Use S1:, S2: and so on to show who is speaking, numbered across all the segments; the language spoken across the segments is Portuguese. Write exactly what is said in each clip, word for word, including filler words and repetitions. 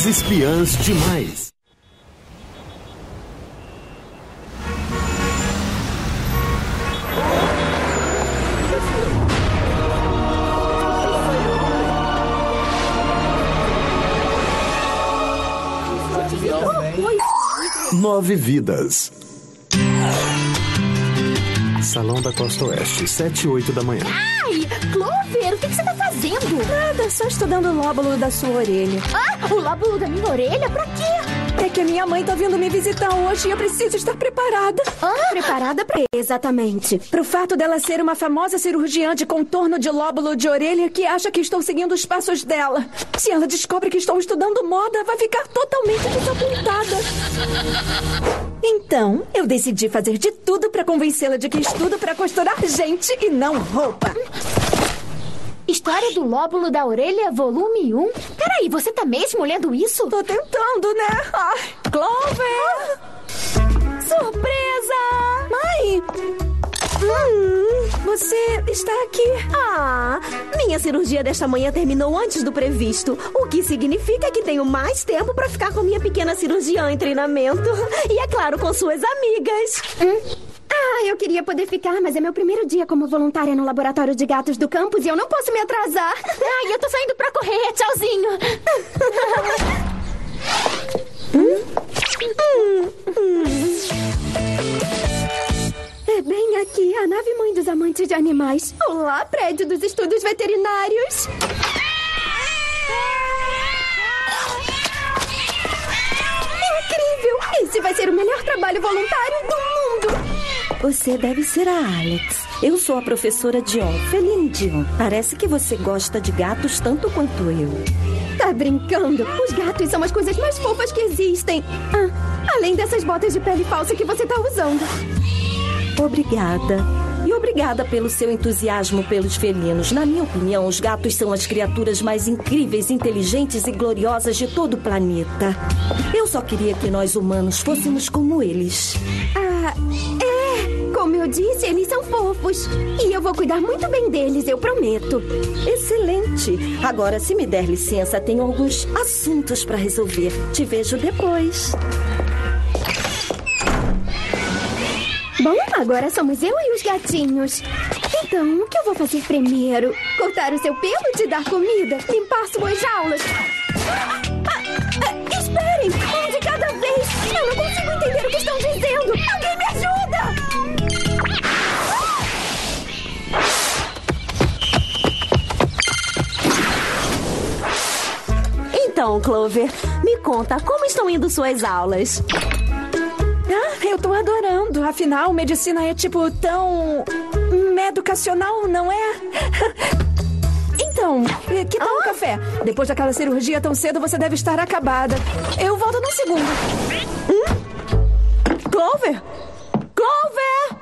S1: As espiãs demais. Nove vidas. Salão da Costa Oeste, sete e oito da manhã.
S2: Ai, Clover, o que, que você tá fazendo?
S3: Nada, só estudando o lóbulo da sua orelha.
S2: Ah, o lóbulo da minha orelha? Pra quê?
S3: É que a minha mãe tá vindo me visitar hoje e eu preciso estar preparada.
S2: Ah, preparada pra...
S3: Exatamente. Pro fato dela ser uma famosa cirurgiã de contorno de lóbulo de orelha que acha que estou seguindo os passos dela. Se ela descobre que estou estudando moda, vai ficar totalmente desapontada. Então, eu decidi fazer de tudo pra convencê-la de que estudo pra costurar gente e não roupa.
S2: História do lóbulo da orelha, volume um? Peraí, você tá mesmo lendo isso?
S3: Tô tentando, né? Ai, Clover! Surpresa! Mãe! Hum, você está aqui.
S4: Ah, minha cirurgia desta manhã terminou antes do previsto, o que significa que tenho mais tempo pra ficar com minha pequena cirurgiã em treinamento. E, é claro, com suas amigas.
S2: Hum? Ah, eu queria poder ficar, mas é meu primeiro dia como voluntária no laboratório de gatos do campus e eu não posso me atrasar. Ai, eu tô saindo pra correr. Tchauzinho.
S4: hum? Hum, hum. É bem aqui, a nave mãe dos amantes de animais. Olá, prédio dos estudos veterinários. Incrível! Esse vai ser o melhor trabalho voluntário do mundo.
S5: Você deve ser a Alex. Eu sou a professora Dion, Feline Dion. Parece que você gosta de gatos tanto quanto eu.
S4: Tá brincando? Os gatos são as coisas mais fofas que existem. Ah, além dessas botas de pele falsa que você tá usando.
S5: Obrigada. E obrigada pelo seu entusiasmo pelos felinos. Na minha opinião, os gatos são as criaturas mais incríveis, inteligentes e gloriosas de todo o planeta. Eu só queria que nós humanos fôssemos como eles.
S4: Ah, é. Como eu disse, eles são fofos. E eu vou cuidar muito bem deles, eu prometo.
S5: Excelente. Agora, se me der licença, tenho alguns assuntos para resolver. Te vejo depois.
S4: Bom, agora somos eu e os gatinhos. Então, o que eu vou fazer primeiro? Cortar o seu pelo e te dar comida? Limpar suas jaulas? Ah, ah, esperem! Um de cada vez! Eu não consigo entender o que estão dizendo! Alguém me ajuda!
S5: Então, Clover, me conta, como estão indo suas aulas?
S3: Ah, eu tô adorando. Afinal, medicina é tipo tão... educacional, não é? Então, que tal um café? Depois daquela cirurgia tão cedo, você deve estar acabada. Eu volto num segundo. Hum? Clover? Clover!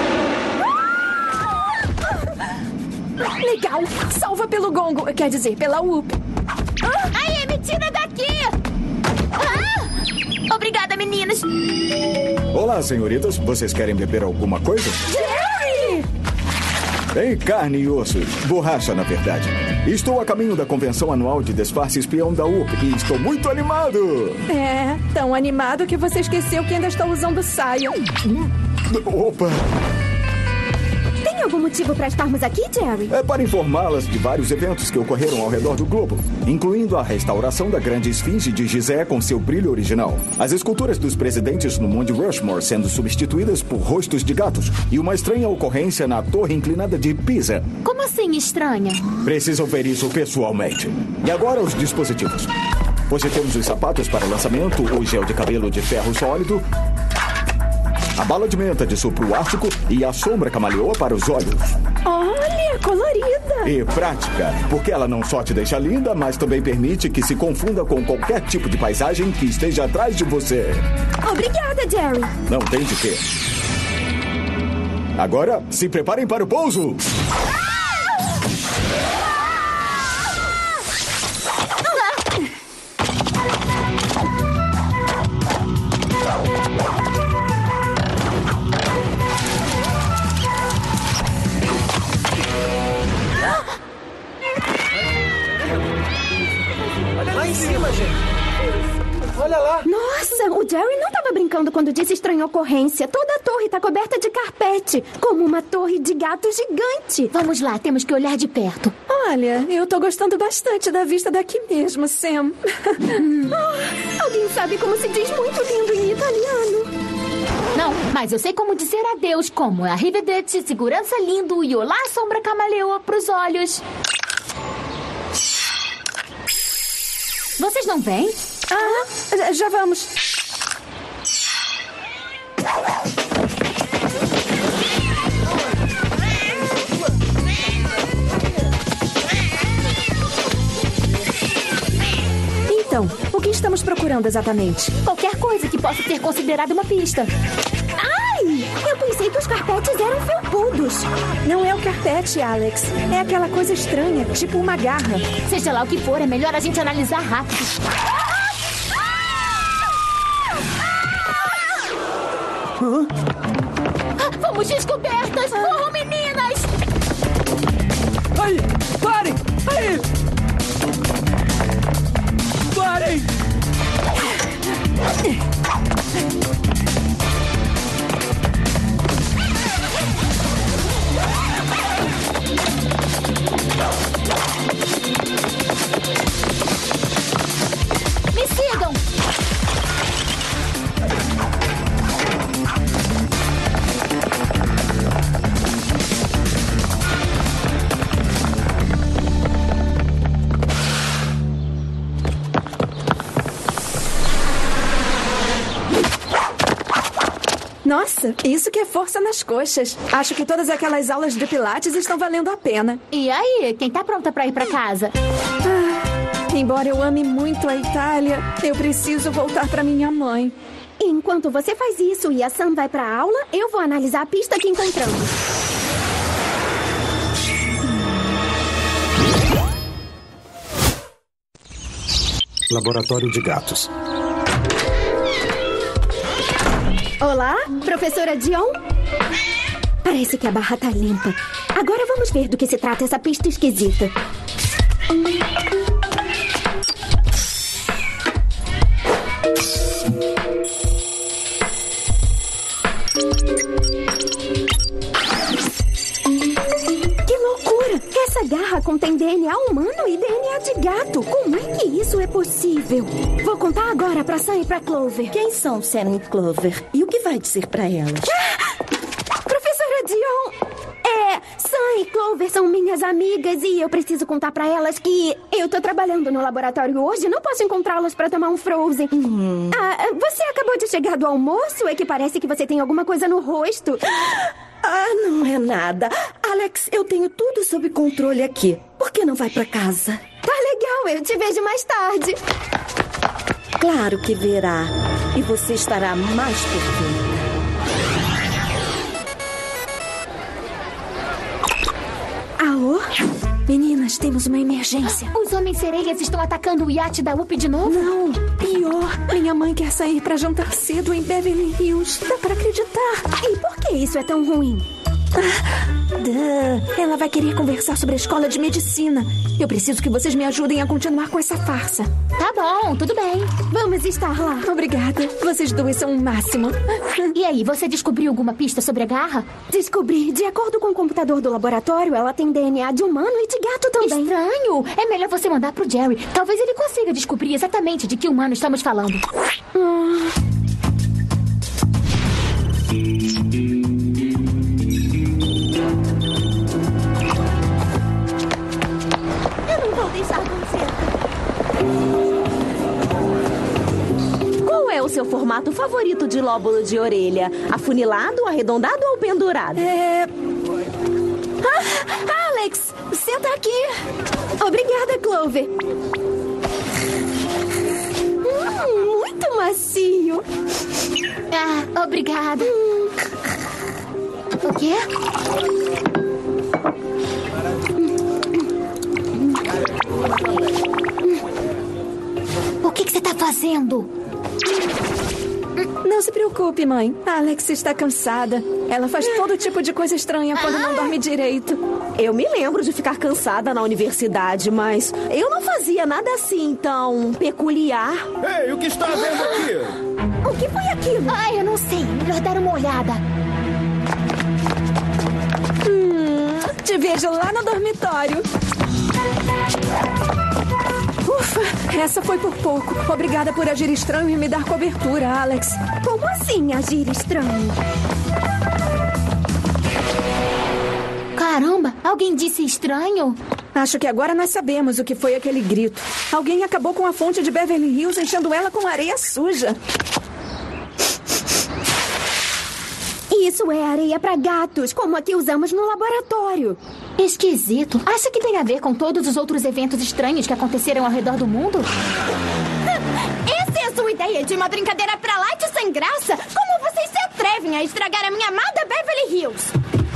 S3: Legal. Salva pelo gongo. Quer dizer, pela U P.
S2: Aí, me tira daqui! Ah! Obrigada, meninas.
S6: Olá, senhoritas. Vocês querem beber alguma coisa?
S3: Jerry!
S6: Tem carne e osso. Borracha, na verdade. Estou a caminho da convenção anual de disfarce espião da U P e estou muito animado.
S3: É, tão animado que você esqueceu que ainda está usando saia.
S6: Opa!
S4: Tem algum motivo para estarmos aqui, Jerry?
S6: É para informá-las de vários eventos que ocorreram ao redor do globo, incluindo a restauração da grande esfinge de Gizé com seu brilho original, as esculturas dos presidentes no Monte Rushmore sendo substituídas por rostos de gatos e uma estranha ocorrência na torre inclinada de Pisa.
S2: Como assim estranha?
S6: Precisam ver isso pessoalmente. E agora os dispositivos. Hoje temos os sapatos para lançamento, o gel de cabelo de ferro sólido, a bala de menta de sopro ártico e a sombra camaleoa para os olhos.
S3: Olha, colorida.
S6: E prática, porque ela não só te deixa linda, mas também permite que se confunda com qualquer tipo de paisagem que esteja atrás de você.
S4: Obrigada, Jerry.
S6: Não tem de quê. Agora, se preparem para o pouso.
S7: Lá em cima, gente. Olha lá.
S4: Nossa, o Jerry não estava brincando quando disse estranha ocorrência. Toda a torre está coberta de carpete, como uma torre de gato gigante.
S2: Vamos lá, temos que olhar de perto.
S3: Olha, eu tô gostando bastante da vista daqui mesmo, Sam.
S4: Oh, alguém sabe como se diz muito lindo em italiano?
S2: Não, mas eu sei como dizer adeus, como arrivederci, segurança lindo e olá, sombra camaleoa pros olhos. Vocês não vêm?
S3: Ah, já vamos. Então, o que estamos procurando exatamente?
S2: Qualquer coisa que possa ser considerada uma pista.
S4: Ai, eu pensei que os carpetes eram felpudos.
S3: Não é o carpete, Alex. É aquela coisa estranha, tipo uma garra.
S2: Seja lá o que for, é melhor a gente analisar rápido.
S7: Hã?
S2: Ah, fomos descobertas! Corram, meninas!
S7: Aí! Parem! Aí! Parem!
S2: Me sigam!
S3: Nossa, isso que é força nas coxas. Acho que todas aquelas aulas de pilates estão valendo a pena.
S2: E aí, quem tá pronta pra ir pra casa?
S3: Ah, embora eu ame muito a Itália, eu preciso voltar pra minha mãe.
S4: Enquanto você faz isso e a Sam vai pra aula, eu vou analisar a pista que encontramos.
S1: Laboratório de gatos.
S4: Olá, professora Dion? Parece que a barra tá limpa. Agora vamos ver do que se trata essa pista esquisita. Que loucura! Essa garra contém D N A humano e D N A de gato. Como é que isso é possível? Vou contar agora pra Sam e pra Clover.
S5: Quem são Sam e Clover? E o que vai dizer pra elas?
S4: Professora Dion, é, Sam e Clover são minhas amigas e eu preciso contar pra elas que eu tô trabalhando no laboratório hoje e não posso encontrá-las pra tomar um frozen. Hum. Ah, você acabou de chegar do almoço? É que parece que você tem alguma coisa no rosto.
S5: Ah, não é nada. Alex, eu tenho tudo sob controle aqui. Por que não vai pra casa?
S4: Tá legal, eu te vejo mais tarde.
S5: Claro que verá. E você estará mais perfeita.
S3: Alô? Meninas, temos uma emergência.
S2: Os homens-sereias estão atacando o iate da U P de novo?
S3: Não, pior. Minha mãe quer sair pra jantar cedo em Beverly Hills. Dá pra acreditar.
S4: E por que isso é tão ruim?
S3: Ah, duh. Ela vai querer conversar sobre a escola de medicina. Eu preciso que vocês me ajudem a continuar com essa farsa.
S2: Tá bom, tudo bem.
S4: Vamos estar lá.
S3: Obrigada. Vocês duas são o máximo.
S2: E aí, você descobriu alguma pista sobre a garra?
S4: Descobri. De acordo com o computador do laboratório, ela tem D N A de humano e de gato também.
S2: Estranho. É melhor você mandar pro Jerry. Talvez ele consiga descobrir exatamente de que humano estamos falando.
S4: Hum. Eu não vou deixar acontecer.
S5: Qual é o seu formato favorito de lóbulo de orelha? Afunilado, arredondado ou pendurado?
S3: É... Ah, Alex, senta aqui.
S4: Obrigada, Clover. Hum, muito macio.
S2: Ah, obrigada. Hum. O quê? O que que você tá fazendo?
S3: Não se preocupe, mãe. A Alex está cansada. Ela faz todo tipo de coisa estranha quando não dorme direito.
S5: Eu me lembro de ficar cansada na universidade, mas eu não fazia nada assim tão peculiar.
S6: Ei, o que está havendo aqui?
S4: O que foi aquilo?
S2: Ai, eu não sei. Melhor dar uma olhada.
S3: Hum, te vejo lá no dormitório. Ufa, essa foi por pouco. Obrigada por agir estranho e me dar cobertura, Alex.
S4: Como assim agir estranho?
S2: Caramba, alguém disse estranho?
S3: Acho que agora nós sabemos o que foi aquele grito. Alguém acabou com a fonte de Beverly Hills, enchendo ela com areia suja.
S4: Isso é areia para gatos, como a que usamos no laboratório.
S2: Esquisito. Acha que tem a ver com todos os outros eventos estranhos que aconteceram ao redor do mundo?
S4: Essa é a sua ideia de uma brincadeira pra lá de sem graça? Como vocês se atrevem a estragar a minha amada Beverly Hills?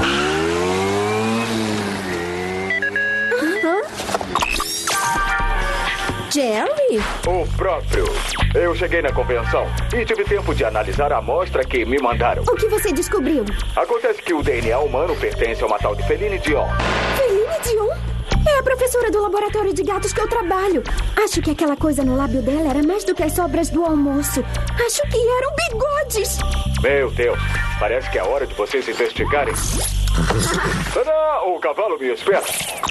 S5: Jerry?
S6: O próprio. Eu cheguei na convenção e tive tempo de analisar a amostra que me mandaram.
S4: O que você descobriu?
S6: Acontece que o D N A humano pertence a uma tal de Feline Dion.
S4: Feline Dion? É a professora do laboratório de gatos que eu trabalho. Acho que aquela coisa no lábio dela era mais do que as sobras do almoço. Acho que eram bigodes.
S6: Meu Deus, parece que é hora de vocês investigarem. Tadá, o cavalo me espera.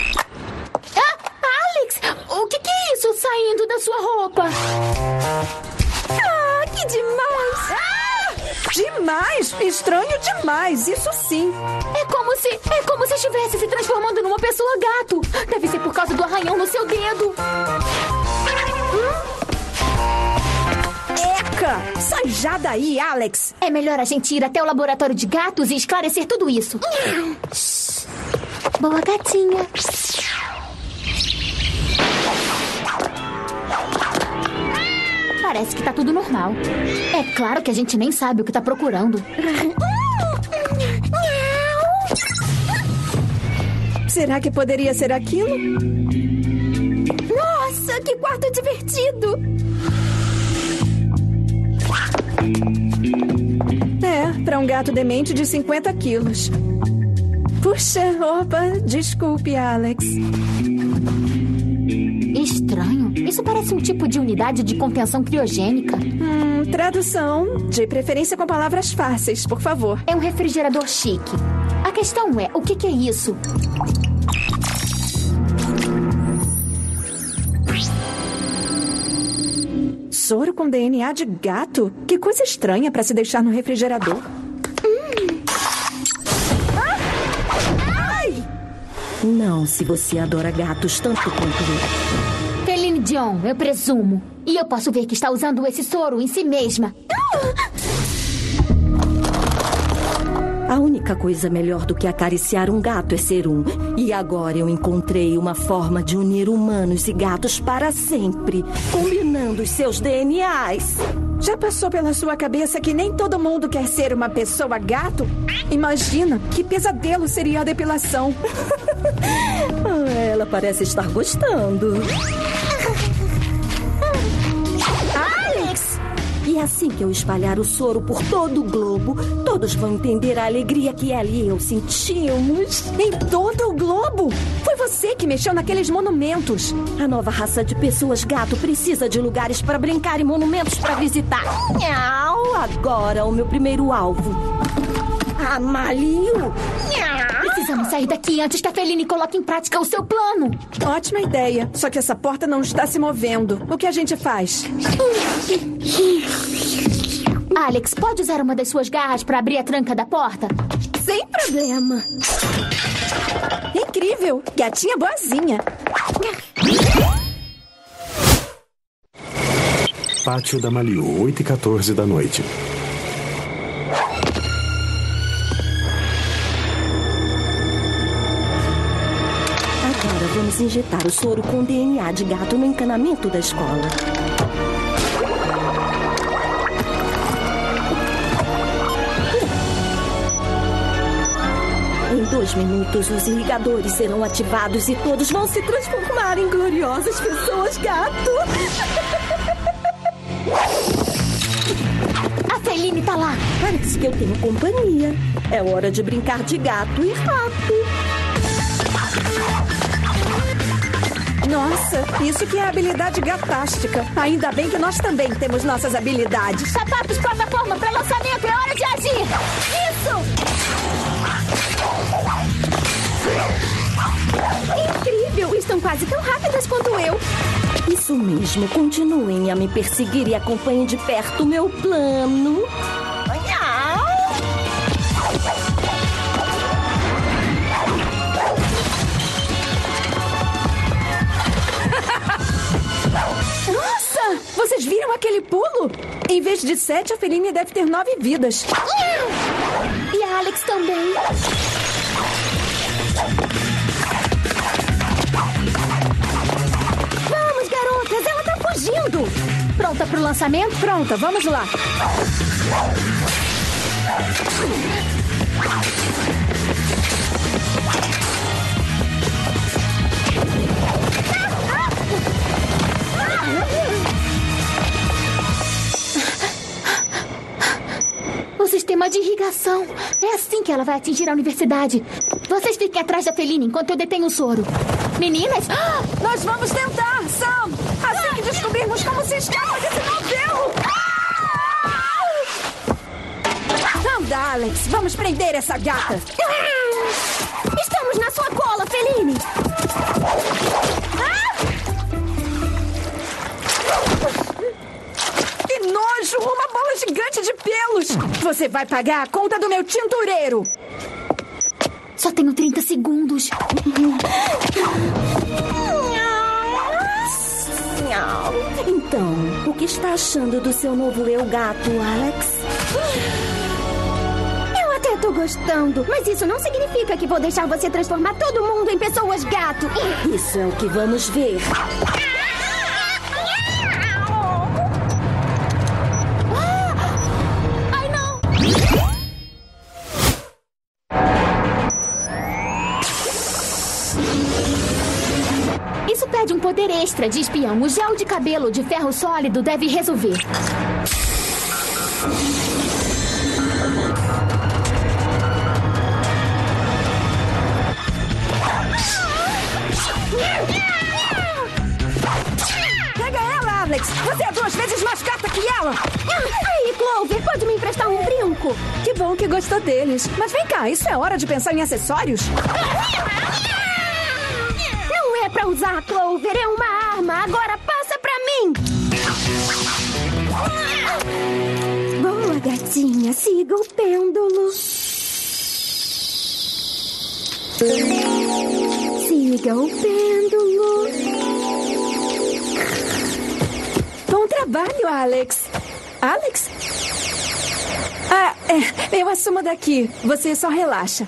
S2: Alex, o que, que é isso saindo da sua roupa?
S4: Ah, que demais!
S3: Ah! Demais! Estranho demais, isso sim.
S2: É como se, é como se estivesse se transformando numa pessoa gato. Deve ser por causa do arranhão no seu dedo.
S3: Eca! Sai já daí, Alex!
S2: É melhor a gente ir até o laboratório de gatos e esclarecer tudo isso. Boa gatinha. Parece que tá tudo normal. É claro que a gente nem sabe o que tá procurando.
S3: Será que poderia ser aquilo?
S4: Nossa, que quarto divertido!
S3: É, para um gato demente de cinquenta quilos. Puxa, opa, desculpe, Alex.
S2: Estranho. Isso parece um tipo de unidade de contenção criogênica.
S3: Hum, tradução, de preferência com palavras fáceis, por favor.
S2: É um refrigerador chique. A questão é, o que, que é isso?
S3: Soro com D N A de gato? Que coisa estranha para se deixar no refrigerador.
S2: Hum.
S3: Ah! Ai!
S5: Não, se você adora gatos tanto quanto eu.
S2: Feline Dion, eu presumo. E eu posso ver que está usando esse soro em si mesma.
S5: A única coisa melhor do que acariciar um gato é ser um. E agora eu encontrei uma forma de unir humanos e gatos para sempre, combinando os seus D N As.
S3: Já passou pela sua cabeça que nem todo mundo quer ser uma pessoa gato? Imagina que pesadelo seria a depilação.
S5: Ela parece estar gostando.
S4: Alex!
S5: E assim que eu espalhar o soro por todo o globo, todos vão entender a alegria que ela e eu sentimos.
S3: Em todo o globo? Foi você que mexeu naqueles monumentos.
S5: A nova raça de pessoas gato precisa de lugares para brincar e monumentos para visitar. Nhau! Agora o meu primeiro alvo. Amalio!
S2: Precisamos sair daqui antes que a Feline coloque em prática o seu plano.
S3: Ótima ideia. Só que essa porta não está se movendo. O que a gente faz?
S2: Alex, pode usar uma das suas garras para abrir a tranca da porta?
S4: Sem problema.
S3: Incrível. Gatinha boazinha.
S1: Pátio da Maliu, oito e quatorze da noite.
S5: Agora vamos injetar o soro com D N A de gato no encanamento da escola. Em dois minutos, os irrigadores serão ativados e todos vão se transformar em gloriosas pessoas gato.
S2: A Feline tá lá.
S5: Parece que eu tenho companhia. É hora de brincar de gato e rato.
S3: Nossa, isso que é habilidade gatástica. Ainda bem que nós também temos nossas habilidades.
S2: Sapatos, plataforma para lançamento. É hora de agir. Isso!
S4: Incrível! Estão quase tão rápidas quanto eu.
S5: Isso mesmo. Continuem a me perseguir e acompanhem de perto o meu plano.
S3: Nossa! Vocês viram aquele pulo? Em vez de sete, a Feline deve ter nove vidas.
S2: E a Alex também.
S4: Vamos, garotas! Ela tá fugindo!
S2: Pronta pro lançamento?
S3: Pronta, vamos lá.
S2: O sistema de irrigação. É assim que ela vai atingir a universidade. Vocês fiquem atrás da Feline enquanto eu detenho o soro. Meninas,
S3: Ah, nós vamos tentar, Sam! Assim que descobrirmos como se escapa desse novelo! Anda, Alex! Vamos prender essa gata!
S4: Estamos na sua cola, Feline!
S3: Que nojo! Uma bola gigante de pelos! Você vai pagar a conta do meu tintureiro!
S2: só tenho trinta segundos.
S5: Então, o que está achando do seu novo eu gato, Alex?
S4: Eu até tô gostando, mas isso não significa que vou deixar você transformar todo mundo em pessoas gato.
S5: Isso é o que vamos ver.
S2: Ai, não! Isso pede um poder extra de espião. O gel de cabelo de ferro sólido deve resolver.
S3: Pega ela, Alex! Você é duas vezes mais gata que ela!
S4: Aí, Clover, pode me emprestar um brinco?
S3: Que bom que gostou deles. Mas vem cá, isso é hora de pensar em acessórios?
S4: Não é pra usar, Clover, é uma arma. Agora passa pra mim. Boa, gatinha, siga o pêndulo. Siga o pêndulo.
S3: Bom trabalho, Alex. Alex? Ah, é, eu assumo daqui. Você só relaxa.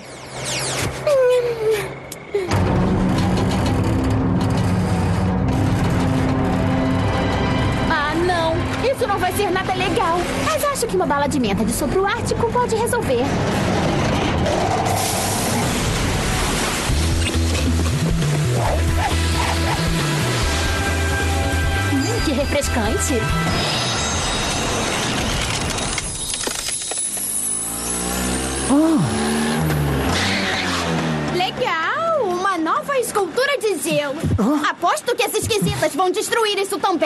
S2: Ah, não! Isso não vai ser nada legal. Mas acho que uma bala de menta de sopro ártico pode resolver. Hum, que refrescante.
S4: Legal! Uma nova escultura de gelo. Aposto que essas esquisitas vão destruir isso também.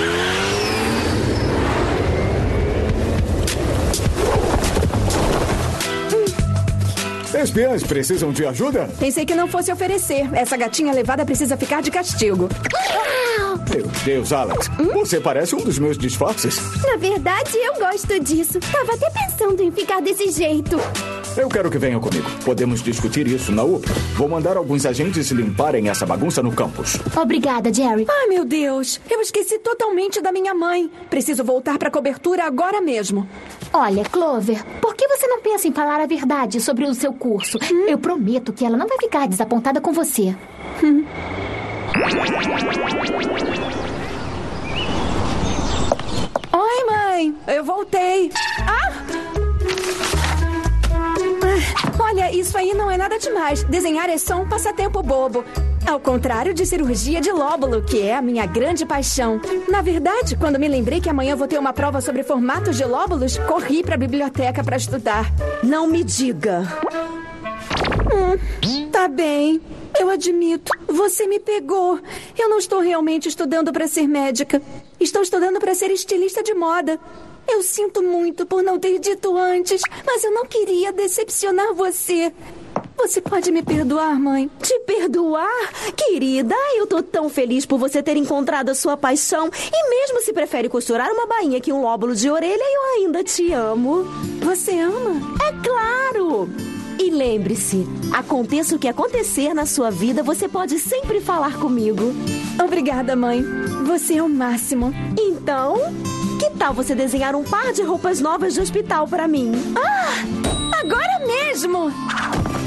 S6: Espiãs precisam de ajuda?
S3: Pensei que não fosse oferecer. Essa gatinha levada precisa ficar de castigo.
S6: Meu Deus, Alex. Você parece um dos meus disfarces.
S4: Na verdade, eu gosto disso. Tava até pensando em ficar desse jeito.
S6: Eu quero que venham comigo. Podemos discutir isso na U P A. Vou mandar alguns agentes limparem essa bagunça no campus.
S2: Obrigada, Jerry.
S3: Ai, meu Deus. Eu esqueci totalmente da minha mãe. Preciso voltar pra cobertura agora mesmo.
S2: Olha, Clover, por que você não pensa em falar a verdade sobre o seu curso? Hum? Eu prometo que ela não vai ficar desapontada com você.
S3: Hum. Oi, mãe. Eu voltei. Ah! Olha, isso aí não é nada demais. Desenhar é só um passatempo bobo. Ao contrário de cirurgia de lóbulo, que é a minha grande paixão. Na verdade, quando me lembrei que amanhã vou ter uma prova sobre formatos de lóbulos, corri para a biblioteca para estudar.
S5: Não me diga.
S3: Hum, tá bem. Eu admito, você me pegou. Eu não estou realmente estudando para ser médica. Estou estudando para ser estilista de moda. Eu sinto muito por não ter dito antes, mas eu não queria decepcionar você. Você pode me perdoar, mãe?
S5: Te perdoar? Querida, eu tô tão feliz por você ter encontrado a sua paixão. E mesmo se prefere costurar uma bainha que um lóbulo de orelha, eu ainda te amo.
S3: Você ama?
S5: É claro! E lembre-se, aconteça o que acontecer na sua vida, você pode sempre falar comigo.
S3: Obrigada, mãe. Você é o máximo.
S5: Então, que tal você desenhar um par de roupas novas de hospital pra mim?
S3: Ah! Agora mesmo!